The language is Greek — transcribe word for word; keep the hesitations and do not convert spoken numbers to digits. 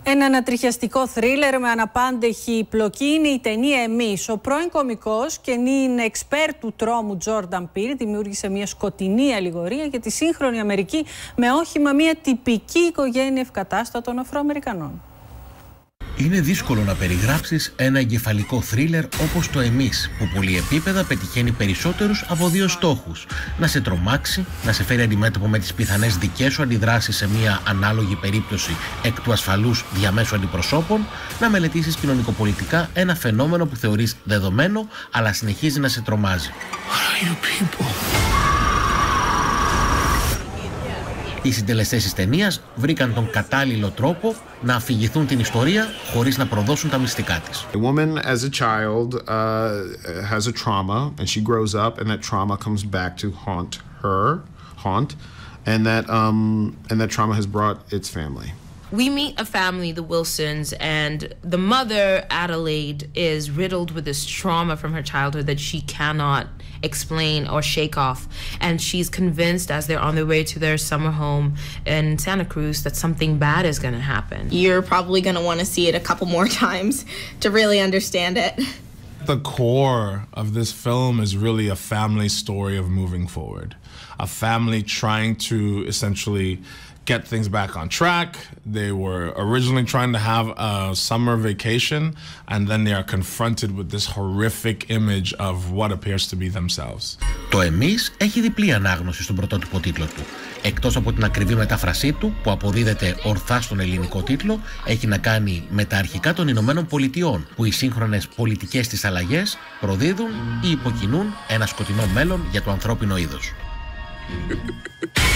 Ένα ανατριχιαστικό θρίλερ με αναπάντεχη πλοκή είναι η ταινία «Εμείς». Ο πρώην κωμικός και νυν εξπέρ του τρόμου Τζόρνταν Πιλ δημιούργησε μια σκοτεινή αλληγορία για τη σύγχρονη Αμερική με όχημα μια τυπική οικογένεια ευκατάστατων Αφροαμερικανών. Είναι δύσκολο να περιγράψεις ένα εγκεφαλικό θρίλερ όπως το «Εμείς», που πολυεπίπεδα πετυχαίνει περισσότερους από δύο στόχους: να σε τρομάξει, να σε φέρει αντιμέτωπο με τις πιθανές δικές σου αντιδράσεις σε μια ανάλογη περίπτωση εκ του ασφαλούς διαμέσου αντιπροσώπων, να μελετήσεις κοινωνικοπολιτικά ένα φαινόμενο που θεωρείς δεδομένο, αλλά συνεχίζει να σε τρομάζει. Οι συντελεστές της ταινίας βρήκαν τον κατάλληλο τρόπο να αφηγηθούν την ιστορία χωρίς να προδώσουν τα μυστικά της. A woman as a child uh, has a trauma and she grows up and that trauma comes back to haunt her, haunt, and that um, and that trauma has brought its family. We meet a family, the Wilsons, and the mother, Adelaide, is riddled with this trauma from her childhood that she cannot explain or shake off. And she's convinced as they're on their way to their summer home in Santa Cruz that something bad is going to happen. You're probably going to want to see it a couple more times to really understand it. The core of this film is really a family story of moving forward. A family trying to essentially get things back on track. They were originally trying to have a summer vacation, and then they are confronted with this horrific image of what appears to be themselves. Το «Εμείς» έχει διπλή ανάγνωση στον πρωτότυπο τίτλο του. Εκτός από την ακριβή μετάφρασή του, που αποδίδεται ορθά στον ελληνικό τίτλο, έχει να κάνει με τα αρχικά των Ηνωμένων Πολιτειών, που οι σύγχρονες πολιτικές της αλλαγές προδίδουν ή υποκινούν ένα σκοτεινό μέλλον για το ανθρώπινο είδος.